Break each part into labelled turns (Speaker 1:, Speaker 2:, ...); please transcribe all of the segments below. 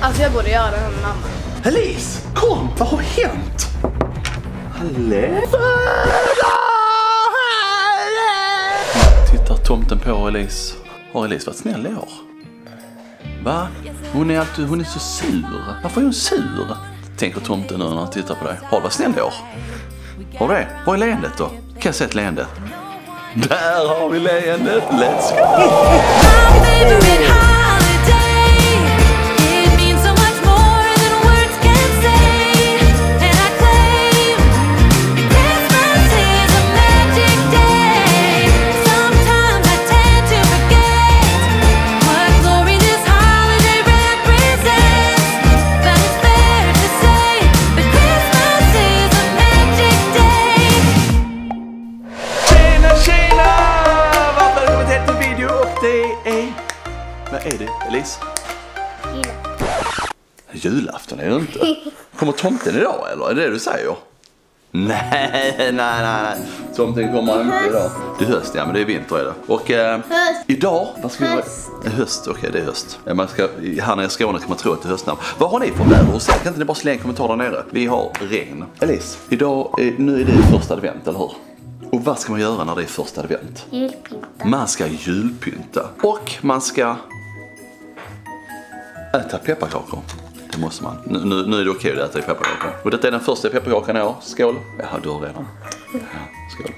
Speaker 1: Alltså jag borde göra det här med mamma.
Speaker 2: Elise, kom! Vad har hänt? Hallå? Tittar tomten på Elise. Har Elise varit snäll i år? Va? Hon är så sur. Varför är hon sur? Tänker tomten nu när han tittar på dig. Har du varit snäll i år? Har du det? Vad är leendet då? Kan jag se ett leende? Där har vi leendet. Let's go! Vad är det, Elise? Julafton är det inte. Kommer tomten idag eller? Är det du säger? Nej. Tomten kommer inte idag. Det är höst, ja, men det är vinter är det. Och idag, vad ska vi göra? Höst, okej, det är höst. Här nere i Skåne kan man tro att det är höst. Vad har ni för väder? Och sen kan inte ni bara slänga en kommentar där nere? Vi har regn. Elise, nu är det första advent, eller hur? Och vad ska man göra när det är första advent?
Speaker 3: Julpynta.
Speaker 2: Man ska julpynta. Och man ska äta pepparkakor. Det måste man. Nu är det okej att äta pepparkakor. Och detta är den första pepparkakan i år. Skål. Ja, du har redan. Ja, skål.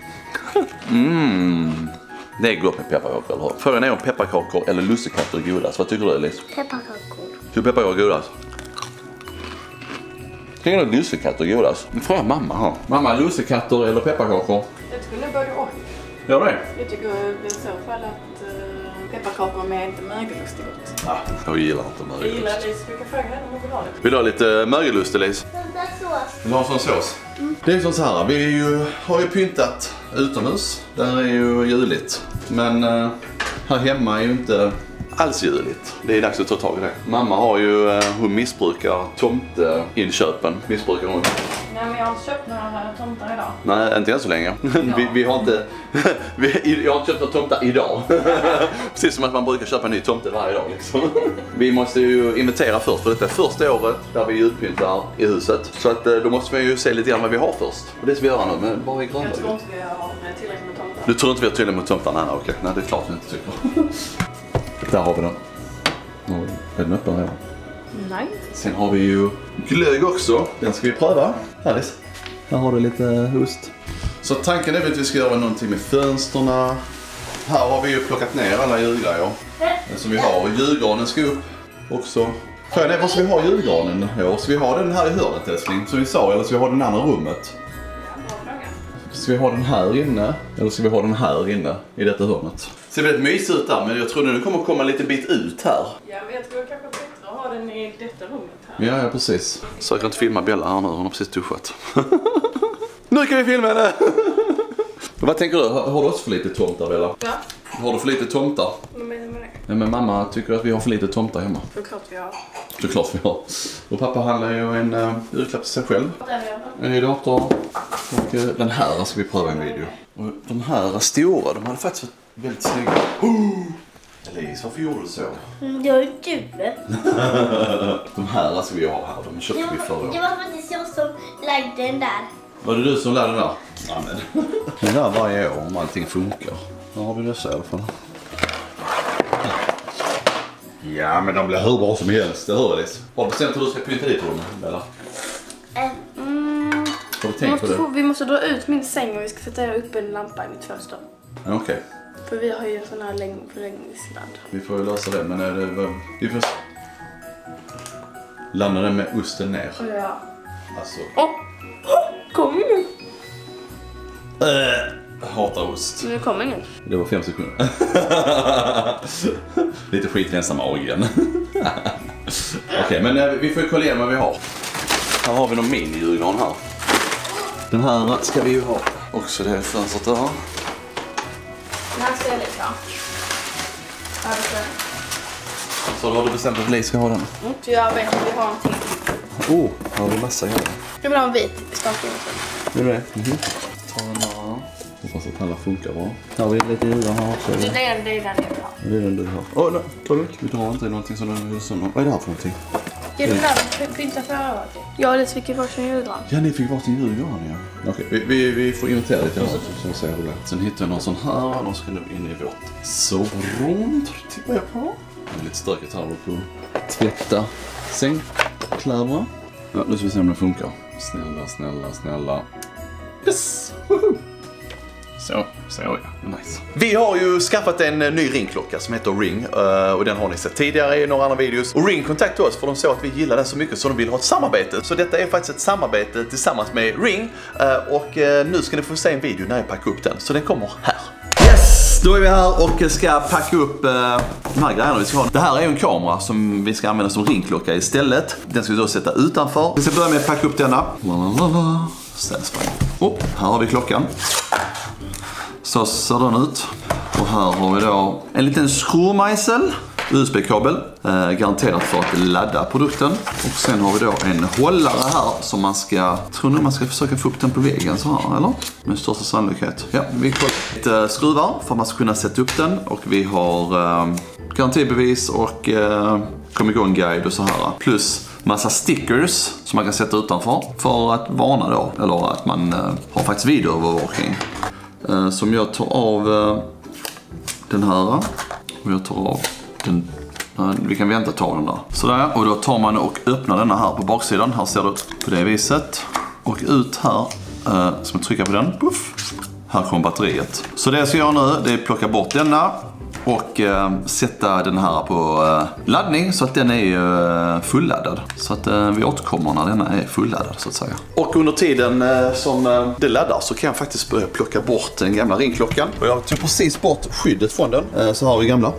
Speaker 2: Det är gott med pepparkakor, eller hur? Frågan är om pepparkakor eller lussekatter är godast. Vad tycker du, Elise?
Speaker 3: Pepparkakor.
Speaker 2: Tycker pepparkakor är godast? Tycker du att lussekatter är godast? Nu frågar mamma här. Mamma, lussekatter eller pepparkakor?
Speaker 1: Jag tycker nu både och.
Speaker 2: Gör det?
Speaker 1: Jag tycker i så fall att pepparkakor med inte mögelust är gott.
Speaker 2: Ja, jag gillar inte mögelust.
Speaker 1: Jag gillar Elise. Vi kan fråga henne om hon vill ha det.
Speaker 2: Vill du ha lite mögelust, Elise? Vill du ha en sån sås? Det är som så här, vi har ju pyntat utomhus. Där är ju juligt. Men här hemma är ju inte alls juligt. Det är dags att ta tag i det. Mamma har ju, hon missbrukar tomteinköpen. Missbrukar hon.
Speaker 1: Nej, men jag har inte köpt några tomtar idag.
Speaker 2: Nej, inte än så länge. Vi har inte... jag har inte köpt några tomtar idag. Precis som att man brukar köpa en ny tomte varje dag liksom. Vi måste ju inventera först, för detta är första året där vi julpyntar i huset. Så att då måste vi ju se lite grann vad vi har först. Och det ska vi göra nu, men bara i grönböj.
Speaker 1: Jag tror inte vi har tillräckligt med tomtar.
Speaker 2: Du tror inte vi har tillräckligt med tomtar? Nej, okej. Nej, det är klart vi inte tycker. Där har vi den. Är den öppen redan?
Speaker 1: Nej.
Speaker 2: Sen har vi ju glögg också. Den ska vi pröva. Härligt. Här har du lite ost. Så tanken är att vi ska göra någonting med fönsterna. Här har vi ju plockat ner alla julgrejer som vi har. Julgranen ska upp också. Frågan är, vad ska vi ha julgranen? Ska vi ha den här i hörnet, älskling, som vi sa, eller ska vi ha den andra rummet? Ska vi ha den här inne, eller ska vi ha den här inne i detta hörnet? Det ser väldigt mysigt ut där, men jag tror nu kommer komma lite bit ut här.
Speaker 1: Ja, men jag tror kanske bättre att ha den i detta rummet här.
Speaker 2: Ja, precis. Så jag kan inte filma Bella här nu, hon har precis duschat. Nu kan vi filma henne! Vad tänker du? Har du också för lite tomtar, Bella?
Speaker 1: Ja.
Speaker 2: Har du för lite tomtar?
Speaker 1: Vad menar du med det?
Speaker 2: Ja, men mamma tycker att vi har för lite tomtar hemma.
Speaker 1: Såklart vi har.
Speaker 2: Såklart vi har. Och pappa handlar ju en julklapp till sig själv. En ny dator. Och den här ska vi pröva i en video. Och de här stora, de hade faktiskt varit väldigt snygga. Elise, varför gjorde du så?
Speaker 3: Det var ju du.
Speaker 2: De här ska vi ha här, de köpte vi förra året.
Speaker 3: Det var faktiskt jag som lagde den där.
Speaker 2: Var det du som lärde den där? Ja, men. Det är där varje år om allting funkar. Då har vi dessa i alla fall. Ja, men de blir hur bra som helst, det hör Elise. Har du bestämt hur du ska pynta dit rummet, eller? Har du tänkt på det?
Speaker 1: Vi måste dra ut min säng och vi ska sätta upp en lampa i mitt fönster.
Speaker 2: Okej.
Speaker 1: För vi har ju en sån här förlängningssladd.
Speaker 2: Vi får ju lösa det, men är det... Vi får... Landa den med osten ner.
Speaker 1: Ja.
Speaker 2: Alltså...
Speaker 1: Kom nu.
Speaker 2: Jag hatar ost.
Speaker 1: Nu kommer ingen.
Speaker 2: Det var 5 sekunder. Lite skitlänsam magen. Okej, men vi får ju kolla igenom vad vi har. Här har vi någon mini-julgran här. Den här ska vi ju ha. Också det fönstret där.
Speaker 1: Den här ser jag lite, ja.
Speaker 2: Så då har du bestämt att Elise ska ha den?
Speaker 1: Så jag vet att vi har någonting.
Speaker 2: Här har vi massa grejer.
Speaker 1: Jag vill ha en vit stakning.
Speaker 2: Vill du det? Ta den där. Hoppas att alla funkar bra. Här har vi lite julgran här också.
Speaker 1: Det är den jag vill ha.
Speaker 2: Det är den du har. Nej, ta det. Vi drar inte i någonting som den är sönder. Vad är det här för någonting?
Speaker 1: Ska du där pynta förra? Ja, det fick ju varsin julgran.
Speaker 2: Ja, ni fick varsin julgran, ja. Okej, vi får inventera lite så vi ser hur det. Sen hittar jag någon sån här. De ska nu in i vårt sovrum. Tittar jag på. Det är lite stökigt här på tvätta sängkläderna. Ja, nu ska vi se om det funkar. Snälla. Yes! Woohoo! Så ja, nice. Vi har ju skaffat en ny ringklocka som heter Ring och den har ni sett tidigare i några andra videos. Och Ring kontaktade oss för de såg att vi gillar den så mycket så de vill ha ett samarbete. Så detta är faktiskt ett samarbete tillsammans med Ring och nu ska ni få se en video när jag packar upp den. Så den kommer här. Yes! Då är vi här och ska packa upp de här grejerna vi ska ha. Det här är ju en kamera som vi ska använda som ringklocka istället. Den ska vi då sätta utanför. Vi ska börja med att packa upp denna. Här har vi klockan. Så ser den ut. Och här har vi då en liten skruvmejsel, USB-kabel, garanterat för att ladda produkten. Och sen har vi då en hållare här som man ska, tror ni man ska försöka få upp den på väggen så här, eller? Med största sannolikhet. Ja, vi har lite skruvar för att man ska kunna sätta upp den. Och vi har garantibevis och kom igång guide och så här. Plus massa stickers som man kan sätta utanför för att varna då. Eller att man har faktiskt videoövervakning. Som jag tar av den här och jag tar av den. Vi kan vänta ta den där. Sådär, och då tar man och öppnar denna här på baksidan. Här ser du på det viset. Och ut här, som jag trycker på den. Puff, här kommer batteriet. Så det jag ska göra nu, det är att plocka bort denna. Och sätta den här på laddning så att den är fulladdad. Så att vi återkommer när denna är fulladdad så att säga. Och under tiden som det laddar så kan jag faktiskt börja plocka bort den gamla ringklockan. Och jag tog precis bort skyddet från den. Så har vi gamla.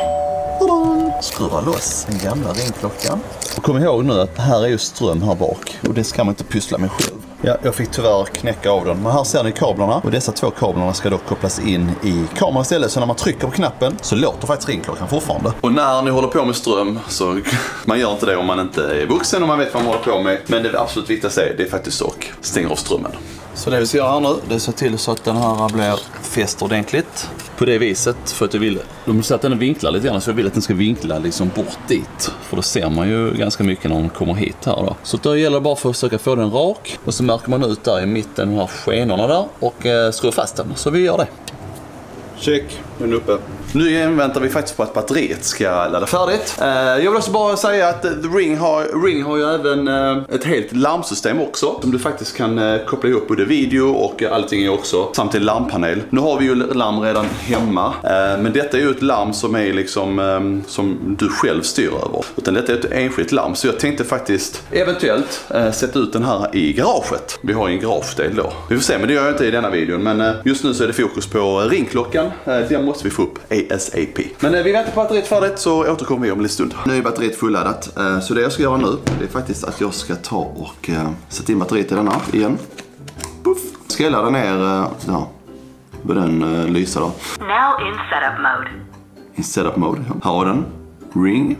Speaker 2: Skruva loss den gamla ringklockan. Och kom ihåg nu att här är ju ström här bak. Och det ska man inte pyssla med själv. Ja, jag fick tyvärr knäcka av den. Men här ser ni kablarna. Och dessa två kablarna ska då kopplas in i kameran istället. Så när man trycker på knappen så låter faktiskt ringklockan fortfarande. Och när ni håller på med ström så man gör inte det om man inte är vuxen och man vet vad man håller på med. Men det absolut viktigaste är det faktiskt att stänga av strömmen. Så det vi ska göra här nu, det är så till så att den här blir fäst ordentligt. På det viset, för att jag vill, de säger att den vinklar lite grann så jag vill att den ska vinkla liksom bort dit. För då ser man ju ganska mycket när den kommer hit här då. Så då gäller det bara för att försöka få den rak. Och så märker man ut där i mitten de här skenorna där och skruvar fast den. Så vi gör det. Check, den är uppe. Nu väntar vi faktiskt på att batteriet ska ladda färdigt. Jag vill också bara säga att Ring har ju även ett helt larmsystem också. Som du faktiskt kan koppla ihop både video och allting är också. Samt en larmpanel. Nu har vi ju larm redan hemma. Men detta är ju ett larm som är liksom som du själv styr över. Utan detta är ett enskilt larm. Så jag tänkte faktiskt eventuellt sätta ut den här i garaget. Vi har ju en garagedel då. Vi får se, men det gör jag inte i denna videon. Men just nu så är det fokus på ringklockan. Den måste vi få upp ASAP. Men vi väntar på batteriet färdigt så återkommer vi om en liten stund. Nu är batteriet fulladdat. Så det jag ska göra nu det är faktiskt att jag ska ta och sätta in batteriet i denna igen. Puff. Ska jag ladda ner ja, med den lysa då.
Speaker 4: Now in setup mode.
Speaker 2: In setup mode. Här har den. Ring.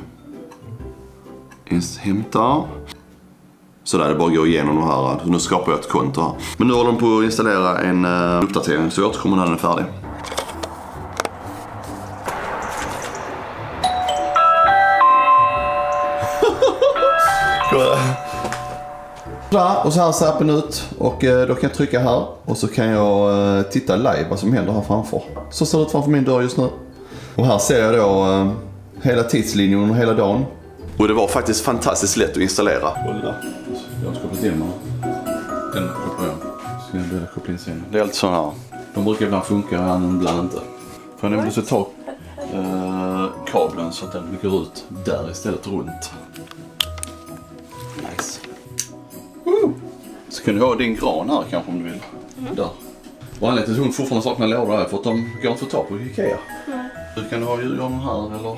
Speaker 2: Hämta. Så där är det bara att gå igenom de här. Nu skapar jag ett konto här. Men nu håller de på att installera en uppdatering så jag återkommer när den är färdig. Och så här ser appen ut och då kan jag trycka här och så kan jag titta live vad som händer här framför. Så ser det ut framför min dörr just nu. Och här ser jag då hela tidslinjen under hela dagen. Och det var faktiskt fantastiskt lätt att installera. Jag har kopplat in den kopplar jag. Ska jag börja koppla in sen. Det är allt så här. De brukar ibland funka och ibland inte. För jag måste ta kabeln så att den går ut där istället runt. Nice. Så kan du ha din gran här kanske om du vill. Där. Och anledningen till att hon fortfarande saknar lådor är för att de går inte att få ta på Ikea. Du kan ha julgranen här eller?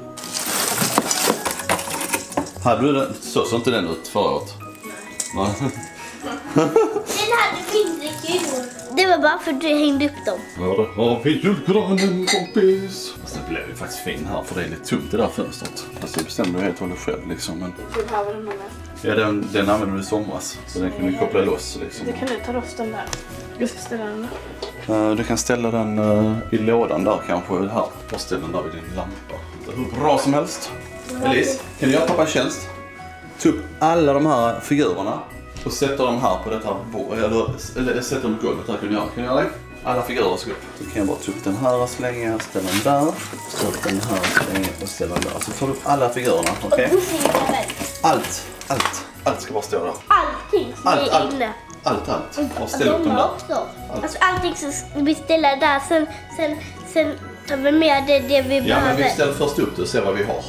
Speaker 2: Hade du den? Så inte den ut förut? Nej.
Speaker 3: Den hade mindre kulor. Det var bara för att du hängde upp dem.
Speaker 2: Ja, det har vi julgranen kompis. Fast det blev ju faktiskt fin här för det är lite tungt det där fönstret. Fast det bestämde du helt och hållet själv liksom. Men...
Speaker 1: Du behöver den med.
Speaker 2: Ja, den använde du i somras. Så den kan du koppla loss liksom.
Speaker 1: Det kan du ta loss den där. Jag ska ställa den där.
Speaker 2: Du kan ställa den i lådan där kanske. Här. Bara ställa den där vid din lampa. Det är hur bra som helst. Elise, kan du göra pappa tjänst? ta upp alla de här figurerna och sätta dem här på detta bord. Eller sätta dem på golvet här. Kan du göra det? Alla figurer ska upp. Då kan jag bara ta upp den här och slänga, ställa den där. Ta upp den här och slänga och ställa den där. Så tar du upp alla figurerna, okej? Allt ska bara stå där.
Speaker 3: Allting som är inne.
Speaker 2: Allt. Och ställ upp dem där.
Speaker 3: Alltså allting som vi ställer där, sen tar vi med det vi behöver.
Speaker 2: Ja, men vi ställer först upp det och ser vad vi har.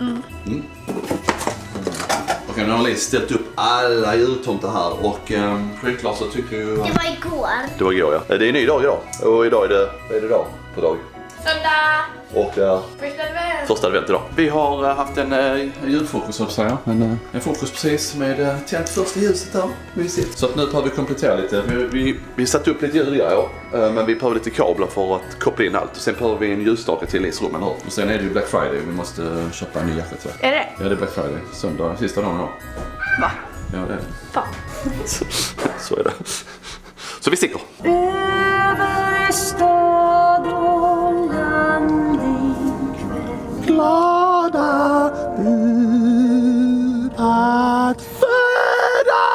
Speaker 2: Okej, nu har Liz ställt upp alla jultomtar här och självklart så tycker ju...
Speaker 3: Det var igår.
Speaker 2: Det var igår, ja. Det är en ny dag idag. Och idag är det... Vad är det idag på dag?
Speaker 1: Söndag!
Speaker 2: Och första advent idag. Vi har haft en julfokus, så att säga. En fokus precis med tänt första ljuset här. Så att nu behöver vi komplettera lite. Vi satte upp lite julgrejer. Men vi behöver lite kablar för att koppla in allt. Och sen behöver vi en ljusstake till Liz-rummen. Och sen är det ju Black Friday. Vi måste köpa en ny jacka till.
Speaker 1: Är det?
Speaker 2: Ja, det är Black Friday. Söndag, sista dagen då.
Speaker 1: Va?
Speaker 2: Ja, det är det.
Speaker 1: Fan.
Speaker 2: Så är det. Så vi sticker.
Speaker 5: Över stad och land ikväll.
Speaker 2: Glada bud att föda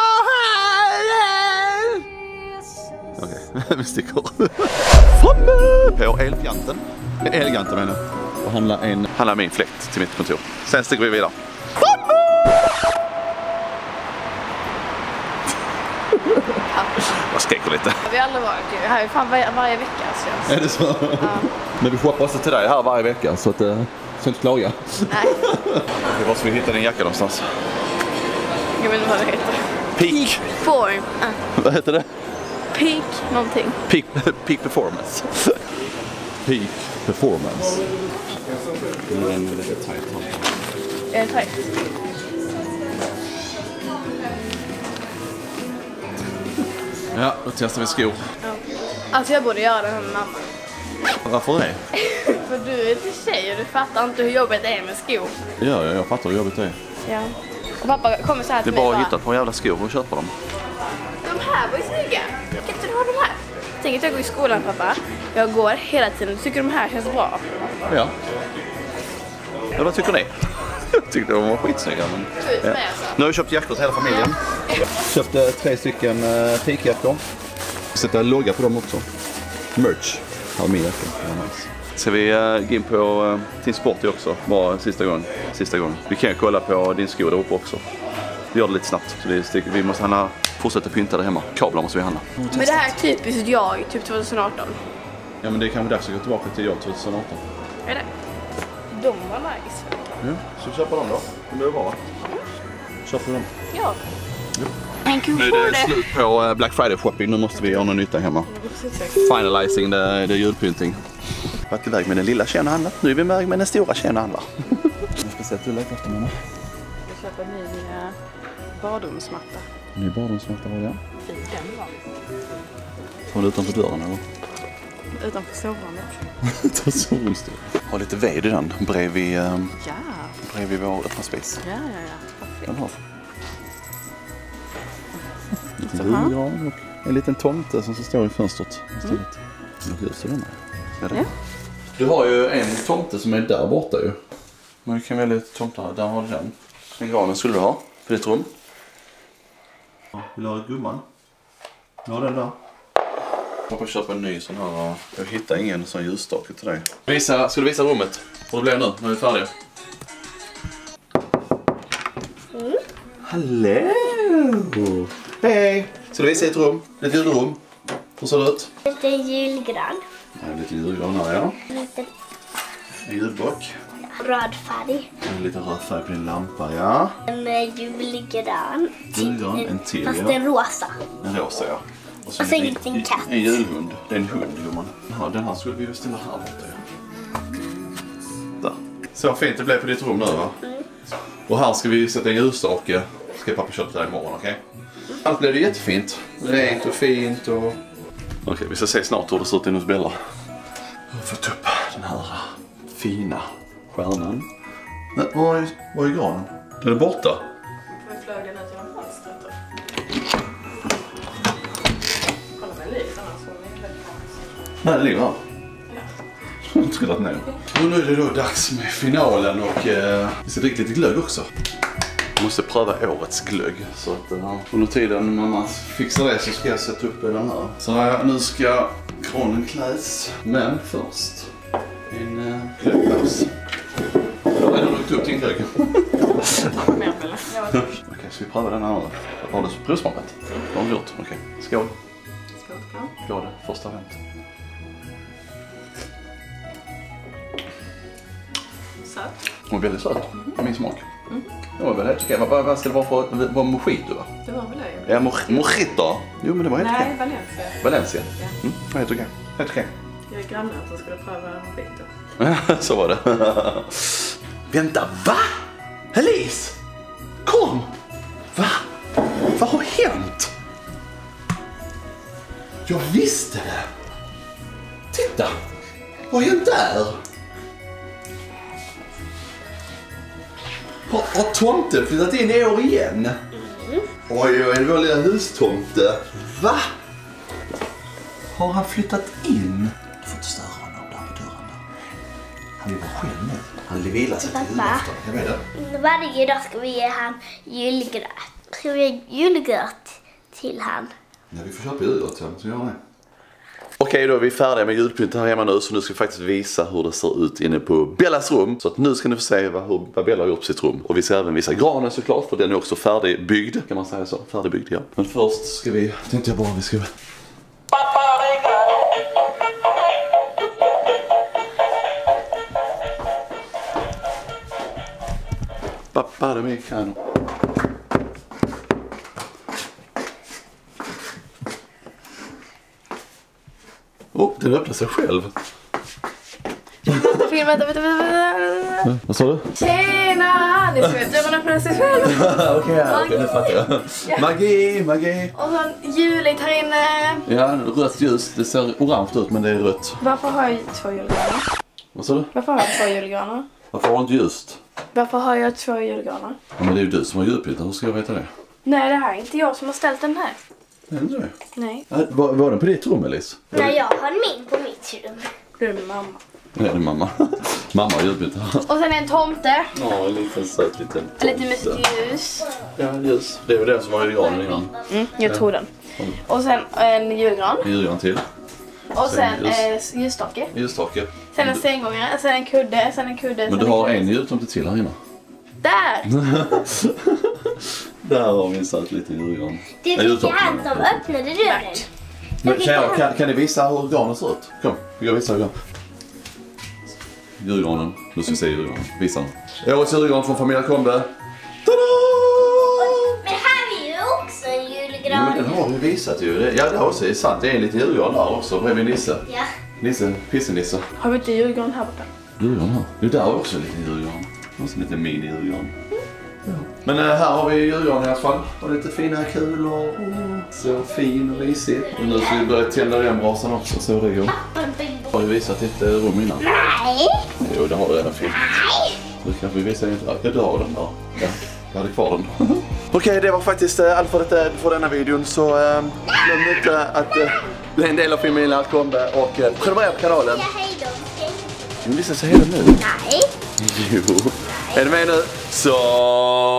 Speaker 2: Herren. Okej, vi sticker. Framme på Elgiganten menar jag. Och handla min fläkt till mitt kontor. Sen sticker vi vidare. Jag skriker lite.
Speaker 1: Vi har aldrig varit ju. Här är fan varje vecka så.
Speaker 2: Är det så? Ja. Men vi shoppar också till dig här varje vecka så att så inte klaga.
Speaker 1: Nej.
Speaker 2: Det var så vi hittade din jacka någonstans.
Speaker 1: Jag vet inte vad det heter.
Speaker 2: Peak
Speaker 1: Form.
Speaker 2: Vad heter det?
Speaker 1: Peak någonting.
Speaker 2: Peak performance. Peak performance. Nu är den lite tajt här.
Speaker 1: Är det tajt?
Speaker 2: Ja, då testar vi skor.
Speaker 1: Ja. Alltså jag borde göra det här med mamma.
Speaker 2: Varför det?
Speaker 1: För du är inte tjej och du fattar inte hur jobbigt det är med skor.
Speaker 2: Ja, jag fattar hur jobbigt det är.
Speaker 1: Ja. Och pappa kommer så här
Speaker 2: Det är
Speaker 1: till mig
Speaker 2: bara att hitta på jävla skor och köpa dem.
Speaker 1: De här var ju snygga. Kan inte du ha de här? Tänk att jag går i skolan, pappa. Jag går hela tiden. Tycker de här känns bra?
Speaker 2: Ja. Ja, vad tycker ni? Jag tyckte de var skitsnygga. Men... Ja. Nu har vi köpt jackor till hela familjen. Köpte 3 stycken pikjackor. Sätta logga på dem också. Merch. Har min jacka. Ska vi gå in på Team Sporty också? Bara sista gången. Vi kan ju kolla på din skor där uppe också. Vi gör det lite snabbt. Så vi måste fortsätta pynta där hemma. Kablar måste vi handla.
Speaker 1: Men det här är typiskt jag, typ 2018.
Speaker 2: Ja, men det är kanske dags att gå tillbaka till jag 2018.
Speaker 1: Är det? De var nice.
Speaker 2: Ja, så köpa dem då. De är bra. Köper dem.
Speaker 1: Ja.
Speaker 2: Nu är det slut på Black Friday shopping. Nu måste vi göra någon nytta hemma. Finalizing the julpynting. Varit iväg med den lilla tjejen och handlat. Nu är vi iväg med den stora tjejen och handlar. Jag ska se att du lägger efter mig.
Speaker 1: Jag köper en ny badrumsmatta.
Speaker 2: Ny badrumsmatta var det?
Speaker 1: Fin den var.
Speaker 2: Har du utanför dörren eller?
Speaker 1: Utanför sovrummet.
Speaker 2: Ta sovrumsdörren. Har lite ved i den bredvid, bredvid vår öppna spis.
Speaker 1: Ja.
Speaker 2: Den har. Julgran och en liten tomte som står i fönstret istället. Ja. Du har ju en tomte som är där borta ju. Men du kan välja lite tomtar. Där har du den. Den granen skulle du ha för ditt rum. Vill du ha gumman? Du har den där. Jag får köpa en ny sån här. Jag hittar ingen sån ljusstake till dig. Ska du visa rummet? Och det blir nu när vi är färdiga. Hallå! Hej! Ska du visa ett rum? Ett julrum? Hur ser det ut?
Speaker 3: Lite julgran.
Speaker 2: Ja, lite julgran här, ja. En julbock.
Speaker 3: Röd färg.
Speaker 2: En liten röd färg på din lampa, ja.
Speaker 3: En julgran.
Speaker 2: Julgran, en till,
Speaker 3: fast
Speaker 2: ja.
Speaker 3: en rosa.
Speaker 2: En rosa, ja.
Speaker 3: Och sen en liten katt.
Speaker 2: En julhund. Det är en hund, gumman. Ja, den här skulle vi ju ställa här borta, ja. Där. Så fint det blev på ditt rum nu, va? Och här ska vi sätta en ljusstake. Ska pappa köpa det här imorgon, okej? Allt blev det jättefint. Rent och fint och... Okej, vi ska se snart hur det ser ut inom Bella. Jag har fått upp den här fina stjärnan. Nej, var är granen? Den är borta.
Speaker 1: Jag flög den ut genom fönstret. Kolla med liv annars får ni inte.
Speaker 2: Nej, den ligger här. Jag har trillat ner. Och nu är det då dags med finalen och vi ska dricka lite glögg också. Jag måste pröva årets glögg. Så att under tiden mamma fixar det så ska jag sätta upp den här. Så nu ska granen kläs. Men först en glöggpaus. Då är det nog upp din glögg. Okej, ska vi pröva den här? Har du provsmakat? Det har vi gjort. Okej, skål. Skål, första advent.
Speaker 1: Söt.
Speaker 2: Den var väldigt söt. Min smak. Det var väl helt okej. Vad ska det vara för var mojito va?
Speaker 1: Det var väl det.
Speaker 2: Ja, mojito. Jo, men det var helt okej.
Speaker 1: Nej, Valencia.
Speaker 2: Valencia?
Speaker 1: Ja.
Speaker 2: Det var helt okej. Helt okej.
Speaker 1: Jag är grannen som skulle pröva mojito.
Speaker 2: Så var det. Vänta, va? Elise! Kom! Va? Vad har hänt? Jag visste det. Titta! Vad har hänt där? Har tomten flyttat in i år igen? Oj, det var lilla hustomte. Va? Har han flyttat in? Du får inte störa honom där med dörren där. Han vill vara själv nu. Han vill vila sig till julafton. Jag vet det.
Speaker 3: Varje dag ska vi ge han julgröt. Ska vi ge julgröt till han?
Speaker 2: Ja, vi får köpa julgröt till honom, så gör det. Okej, då är vi färdiga med julpynten här hemma nu, så nu ska vi faktiskt visa hur det ser ut inne på Bellas rum. Så att nu ska ni få se vad Bella har gjort på sitt rum. Och vi ska även visa granen såklart, för den är också färdigbyggd, kan man säga så. Färdigbyggd, ja. Men först ska vi, tänkte jag bara vi ska... Pappa de Mexicano. Den öppnar sig själv. Vad sa du?
Speaker 1: Tjena! Det ser ut som man öppnar sig själv.
Speaker 2: Okej, nu fattar jag. Magi.
Speaker 1: Och så juligt här inne.
Speaker 2: Ja, rött ljus. Det ser orange ut, men det är rött.
Speaker 1: Varför har jag 2 julgranar?
Speaker 2: Vad sa du?
Speaker 1: Varför har jag 2 julgranar?
Speaker 2: Varför har du inte just?
Speaker 1: Varför har jag 2 julgranar?
Speaker 2: Ja, men det är ju du som har julpynten. Hur ska jag veta det?
Speaker 1: Nej, det här är inte jag som har ställt den här.
Speaker 2: Är det inte det?
Speaker 1: Nej.
Speaker 2: Var den på ditt rum, Elise?
Speaker 3: Nej, jag har min på mitt rum.
Speaker 1: Det är min mamma.
Speaker 2: Ja, det är mamma. Mamma har julpynten.
Speaker 1: Och sen en tomte.
Speaker 2: Ja, en liten söt liten tomte.
Speaker 1: Lite med ljus.
Speaker 2: Ja, ljus. Det är ju den som var i granen innan.
Speaker 1: Jag tror den. Och sen en julgran.
Speaker 2: En julgran till.
Speaker 1: Och sen ljusstake.
Speaker 2: Ljusstake.
Speaker 1: Sen en sänggångare, sen en kudde, sen en kudde.
Speaker 2: Men du har en jultomte till här inne.
Speaker 1: Där!
Speaker 2: Där har vi en söt liten julgran.
Speaker 3: Det är han som öppnade dörren.
Speaker 2: Men tjejer, kan ni visa hur granen ser ut? Kom, vi går och visa hur granen. Julgranen. Nu ska vi se julgranen. Visa den. Årets julgran från familjen Kombe. Tada!
Speaker 3: Men här är ju också en julgran.
Speaker 2: Ja, men den har vi visat ju. Ja, det är också sant. Det är en liten julgran där också. Bredvid Nisse.
Speaker 3: Ja.
Speaker 2: Nisse, Pisse-Nisse.
Speaker 1: Har vi inte julgran här borta?
Speaker 2: Julgran här. Det där är också en liten julgran. Och en liten mini-julgran. Ja. Men här har vi julgran i alla fall. Och lite fina kulor. Så fin och risig. Och nu ska vi börja tända den brasan också. Så det går. Har du visat ditt rum innan?
Speaker 3: Nej.
Speaker 2: Jo, det har du redan filmat. Nu kan vi visa inte. Ja, du har den där. Ja, jag hade kvar den. Okej, det var faktiskt allt för denna videon. Så glöm inte att bli en del av familjen Kombe och prenumerera på kanalen.
Speaker 3: Ja, hej då.
Speaker 2: Men vi ska säga det nu.
Speaker 3: Nej.
Speaker 2: Jo. Är du med nu? Så...